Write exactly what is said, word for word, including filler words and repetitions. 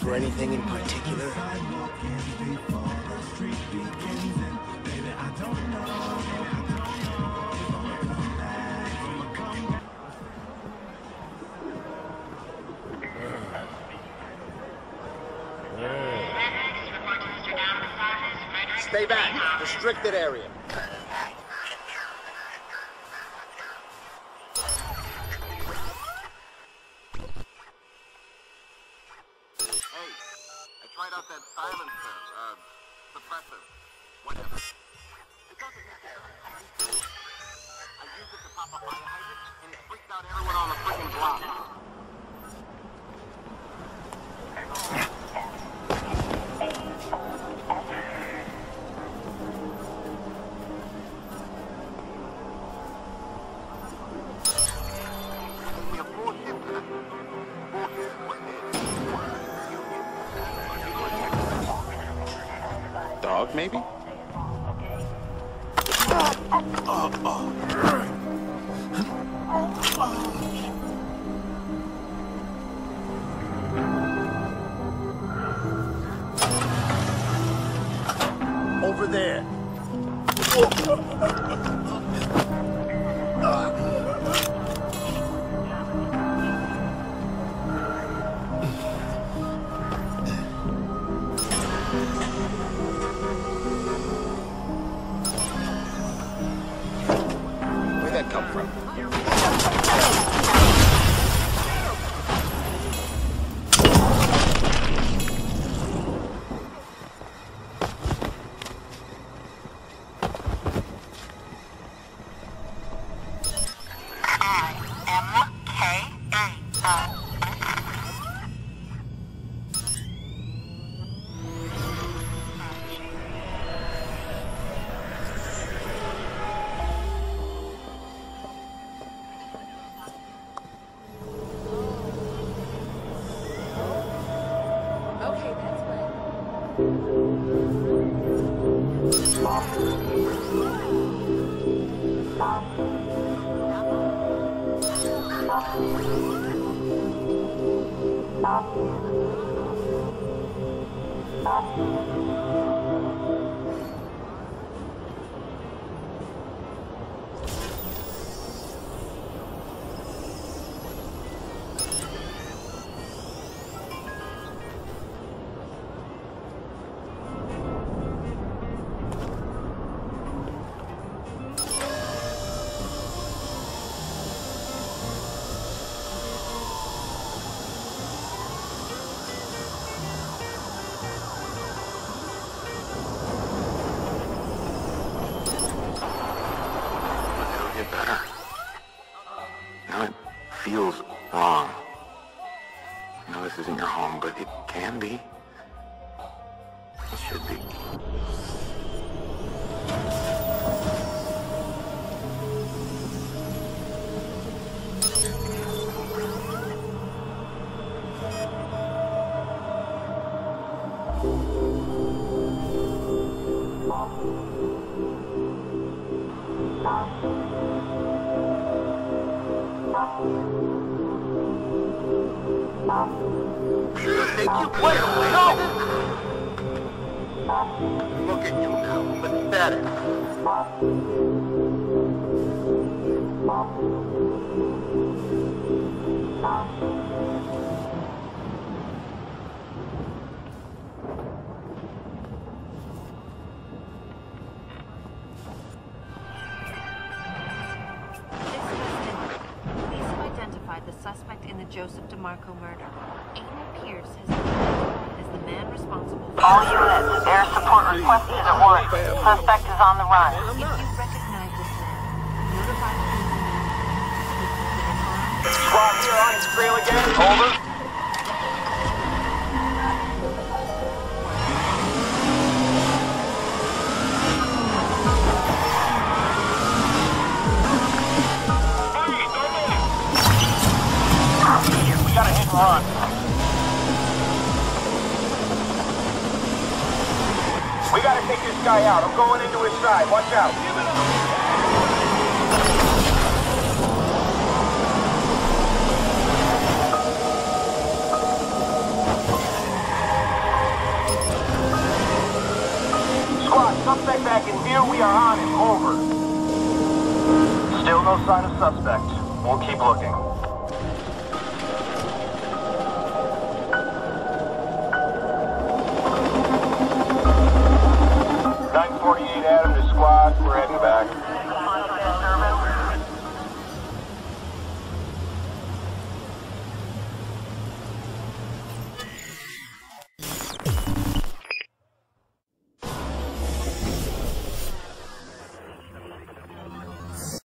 for anything in particular? Stay back. Restricted area. Tried out that silencer, uh, suppressor, whatever. It doesn't matter. I used it to pop a fire hydrant, and it freaked out everyone on the freaking block. We have bullshit. Bullshit is what it is. Dog, maybe? Over there. Where'd that come from? Feels wrong. I know this isn't your home, but it can be. It should be. Make you play away. No! Look at you now, pathetic. The suspect in the Joseph DeMarco murder. Aiden Pierce has been identified as the man responsible for... All units, air support requested at once. Suspect is on the run. If you recognize this man, notify the police. Squad here on its trail again. Over. Gotta hit and run. We gotta take this guy out. I'm going into his side. Watch out. Still no sign of suspect. We'll keep looking. nine forty-eight Adam to squad. We're heading back.